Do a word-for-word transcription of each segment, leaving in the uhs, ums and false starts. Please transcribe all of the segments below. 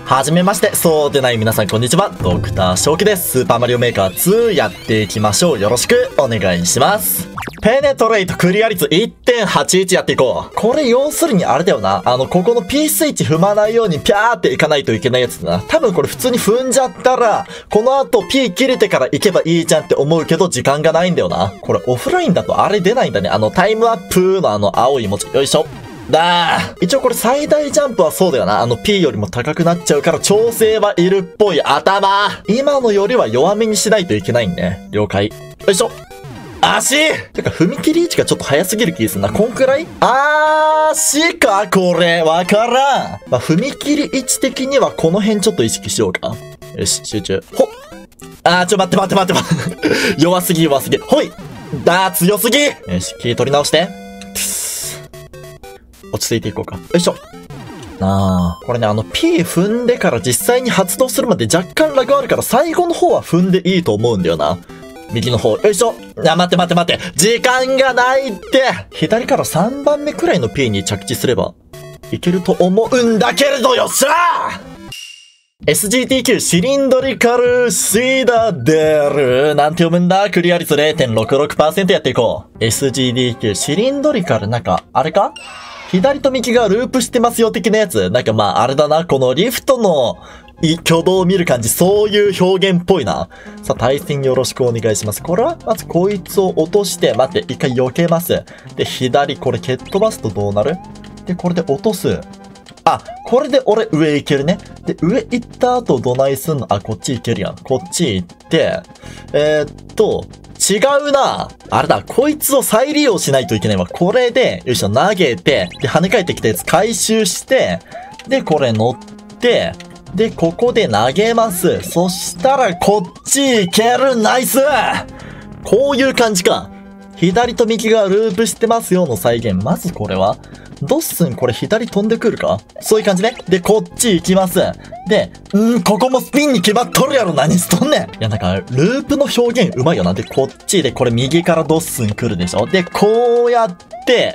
はじめまして、そうでない皆さんこんにちは、ドクター正気です。スーパーマリオメーカーツーやっていきましょう。よろしくお願いします。ペネトレイトクリア率 いってんはちいち やっていこう。これ要するにあれだよな。あの、ここの P スイッチ踏まないようにピャーっていかないといけないやつだな。多分これ普通に踏んじゃったら、この後 P 切れてから行けばいいじゃんって思うけど時間がないんだよな。これオフラインだとあれ出ないんだね。あの、タイムアップのあの青い文字。よいしょ。だー。一応これ最大ジャンプはそうだよな。あの P よりも高くなっちゃうから調整はいるっぽい。頭。今のよりは弱めにしないといけないんね。了解。よいしょ。足てか踏切位置がちょっと早すぎる気すんな。こんくらい足かこれ。わからん。まあ、踏切位置的にはこの辺ちょっと意識しようか。よし、集中。ほっ。あー、ちょ、待って待って待って待って。弱すぎ弱すぎ。ほい。だー、強すぎ。よし、気取り直して。落ち着いていこうか。よいしょ。あー。これね、あの P 踏んでから実際に発動するまで若干ラグあるから最後の方は踏んでいいと思うんだよな。右の方。よいしょ。あ、待って待って待って。時間がないって。左からさんばんめくらいの P に着地すればいけると思うんだけれど、よっしゃー エスジーティーキュー シリンドリカルシーダデルなんて読むんだ。クリア率 れいてんろくろくパーセント やっていこう。エスジーティーキュー シリンドリカルなんか、あれか左と右がループしてますよ的なやつ。なんかまああれだな。このリフトの挙動を見る感じ、そういう表現っぽいな。さあ、対戦よろしくお願いします。これはまずこいつを落として、待って、一回避けます。で、左、これ蹴っ飛ばすとどうなる？で、これで落とす。あ、これで俺上行けるね。で、上行った後どないすんの？あ、こっち行けるやん。こっち行って、えー、っと、違うな。あれだ、こいつを再利用しないといけないわ。これで、よいしょ、投げて、で、跳ね返ってきたやつ回収して、で、これ乗って、で、ここで投げます。そしたら、こっち行ける。ナイス！こういう感じか。左と右がループしてますよの再現。まずこれはドッスンこれ左飛んでくるか？そういう感じね。で、こっち行きます。で、んー、ここもスピンに決まっとるやろ。何しとんねん。いや、なんか、ループの表現うまいよな。で、こっちで、これ右からドッスン来るでしょ。で、こうやって、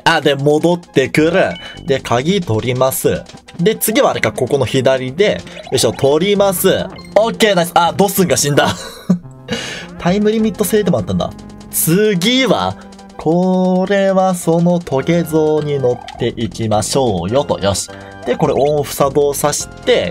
あ、で、戻ってくる。で、鍵取ります。で、次はあれか、ここの左で、よいしょ、取ります。オッケー、ナイス。あ、ドッスンが死んだ。タイムリミット制でもあったんだ。次は、これはそのトゲ像に乗っていきましょうよと。よし。で、これオンオフ作動さして、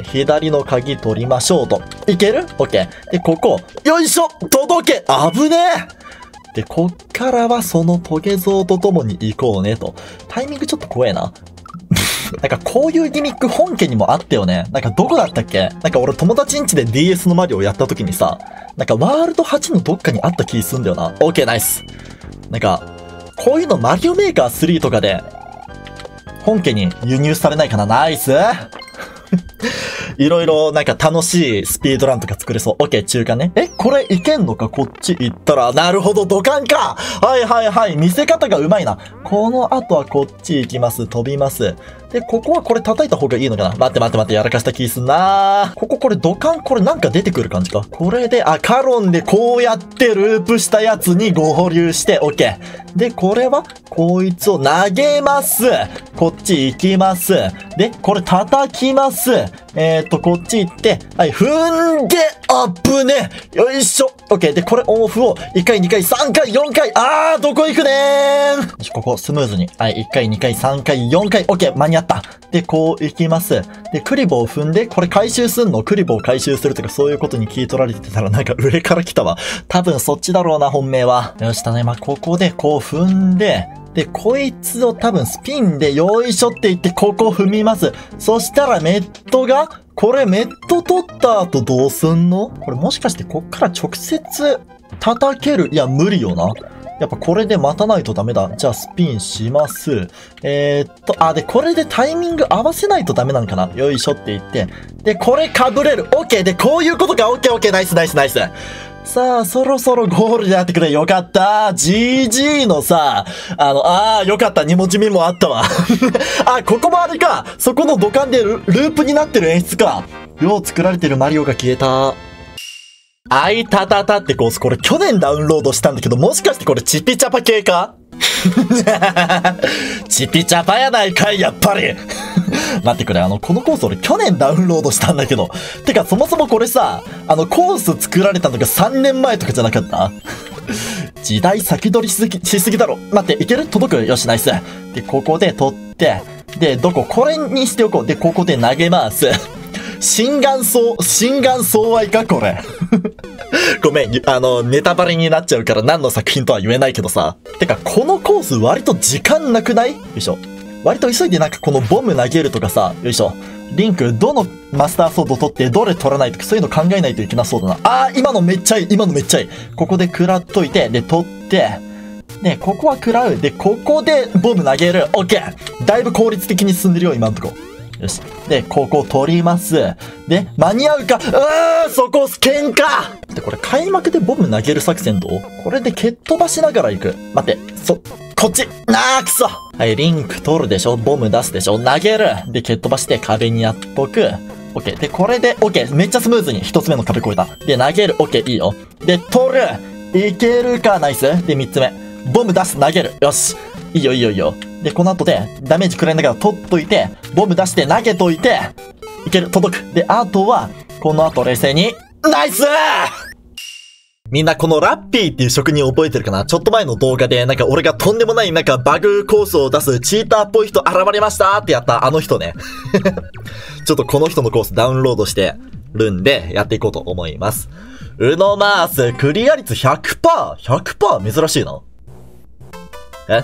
左の鍵取りましょうと。いける？オッケー。で、ここ、よいしょ！届け！危ねえ！で、こっからはそのトゲ像と共に行こうねと。タイミングちょっと怖えな。なんかこういうギミック本家にもあったよね。なんかどこだったっけ？なんか俺友達ん家で ディーエス のマリオやった時にさ、なんかワールドはちのどっかにあった気すんだよな。オッケー、ナイス。なんか、こういうのマリオメーカースリーとかで、本家に輸入されないかな。ナイスいろいろなんか楽しいスピードランとか作れそう。オッケー、中間ね。え、これいけんのか？こっち行ったら。なるほど、土管か。はいはいはい。見せ方がうまいな。この後はこっち行きます。飛びます。で、ここはこれ叩いた方がいいのかな？待って待って待って、やらかした気すんなー。こここれ土管、これなんか出てくる感じか。これで、あ、カロンでこうやってループしたやつにご保留して、オッケー。で、これは、こいつを投げます。こっち行きます。で、これ叩きます。えーっと、こっち行って、はい、踏んで、あぶね。よいしょ。オッケー。で、これオンオフをいっかい、にかい、さんかい、よんかい。あー、どこ行くねーん。よし、ここスムーズに。はい、いっかい、にかい、さんかい、よんかい。オッケー、間に合った。で、こう行きます。で、クリボーを踏んで、これ回収すんの？クリボーを回収するとかそういうことに聞い取られてたらなんか上から来たわ。多分そっちだろうな、本命は。よし、ただいま、ここでこう踏んで、で、こいつを多分スピンでよいしょって言ってここ踏みます。そしたらメットが、これメット取った後どうすんの？これもしかしてこっから直接叩ける？いや、無理よな。やっぱこれで待たないとダメだ。じゃあスピンします。えー、っと、あ、で、これでタイミング合わせないとダメなのかな？よいしょって言って。で、これ被れる。オッケー。で、こういうことか。オッケーオッケー。ナイスナイスナイス。さあ、そろそろゴールでやってくれ。よかった。ジージー のさ、あの、あー、よかった。に文字目もあったわ。あ、ここもあれか。そこの土管でル、ループになってる演出か。よう作られてるマリオが消えた。あいたたたってコース、これ去年ダウンロードしたんだけど、もしかしてこれチピチャパ系か？チピチャパやないかい、やっぱり。 待ってくれ、あの、このコース俺去年ダウンロードしたんだけど。てか、そもそもこれさ、あの、コース作られたのがさんねんまえとかじゃなかった？時代先取りしすぎ、しすぎだろ。待って、いける？届く？よし、ナイス。で、ここで取って、で、どこ？これにしておこう。で、ここで投げます。心眼相、心眼相愛かこれ。ごめん、あの、ネタバレになっちゃうから何の作品とは言えないけどさ。てか、このコース割と時間なくない？よいしょ。割と急いでなんかこのボム投げるとかさ、よいしょ。リンク、どのマスターソード取ってどれ取らないとかそういうの考えないといけなそうだな。あー、今のめっちゃいい、今のめっちゃいい。ここで食らっといて、で、取って、で、ここは食らう。で、ここでボム投げる。オッケー！だいぶ効率的に進んでるよ、今んとこ。よし。で、ここ取ります。で、間に合うかうーんそこ喧嘩で、これ開幕でボム投げる作戦どう？これで蹴っ飛ばしながら行く。待って、そ、こっちなーくそはい、リンク取るでしょ？ボム出すでしょ？投げるで、蹴っ飛ばして壁にやっとく。オッケー。で、これで、オッケー。めっちゃスムーズに一つ目の壁越えた。で、投げる。オッケー、いいよ。で、取るいけるかナイスで、三つ目。ボム出す、投げる。よし。いいよ、いいよ、いいよ。で、この後で、ダメージ食らいながら取っといて、ボム出して投げといて、いける、届く。で、あとは、この後冷静に、ナイスーみんなこのラッピーっていう職人覚えてるかな？ちょっと前の動画で、なんか俺がとんでもないなんかバグコースを出すチーターっぽい人現れましたってやったあの人ね。ちょっとこの人のコースダウンロードしてるんで、やっていこうと思います。ウノマース、クリア率 ひゃくパーセント?ひゃくパーセント? 珍しいな。え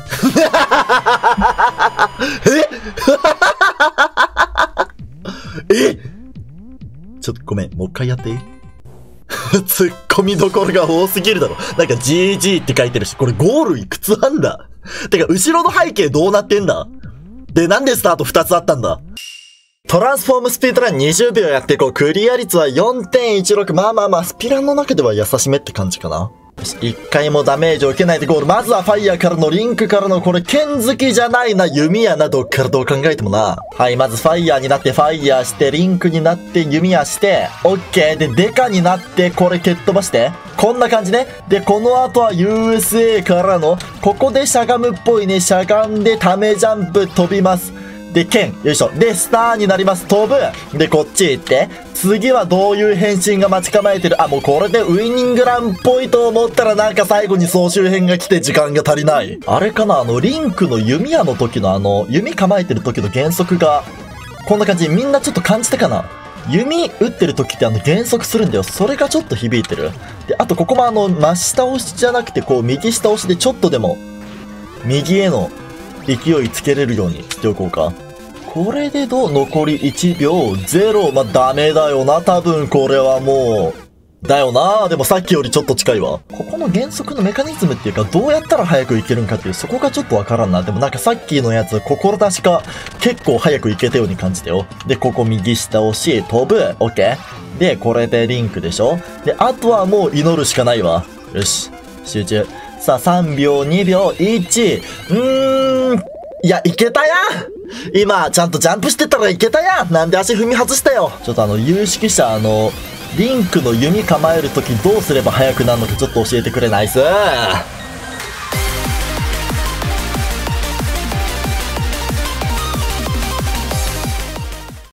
ええちょっとごめん、もう一回やっていいツッコミどころが多すぎるだろ。なんか ジージー って書いてるし、これゴールいくつあんだてか、後ろの背景どうなってんだで、なんでスタートふたつあったんだトランスフォームスピードランにじゅうびょうやっていこう。クリア率は よんてんいちろく。まあまあまあ、スピランの中では優しめって感じかな。一回もダメージを受けないでゴール。まずはファイヤーからのリンクからのこれ剣好きじゃないな。弓矢な。どっからどう考えてもな。はい、まずファイヤーになってファイヤーして、リンクになって弓矢して、オッケー。で、デカになってこれ蹴っ飛ばして。こんな感じね。で、この後は ユーエスエー からの、ここでしゃがむっぽいね。しゃがんでためジャンプ飛びます。で、剣。よいしょ。で、スターになります。飛ぶ。で、こっち行って。次はどういう変身が待ち構えてる。あ、もうこれでウイニングランっぽいと思ったらなんか最後に総集編が来て時間が足りない。あれかなあの、リンクの弓矢の時のあの、弓構えてる時の減速が、こんな感じ。みんなちょっと感じたかな弓打ってる時ってあの減速するんだよ。それがちょっと響いてる。で、あとここもあの、真下押しじゃなくてこう、右下押しでちょっとでも、右への勢いつけれるようにしておこうか。これでどう？残りいちびょう、ゼロ。まあ、ダメだよな、多分これはもう。だよな。でもさっきよりちょっと近いわ。ここの減速のメカニズムっていうか、どうやったら早く行けるんかっていう、そこがちょっとわからんな。でもなんかさっきのやつ、志か結構早く行けたように感じたよ。で、ここ右下押し、飛ぶ。オッケー。で、これでリンクでしょ？で、あとはもう祈るしかないわ。よし。集中。さあ、さんびょう、にびょう、いち。うーん。いや、いけたや今、ちゃんとジャンプしてたらいけたやなんで足踏み外したよちょっとあの、有識者、あの、リンクの弓構えるときどうすれば速くなるのかちょっと教えてくれないっす。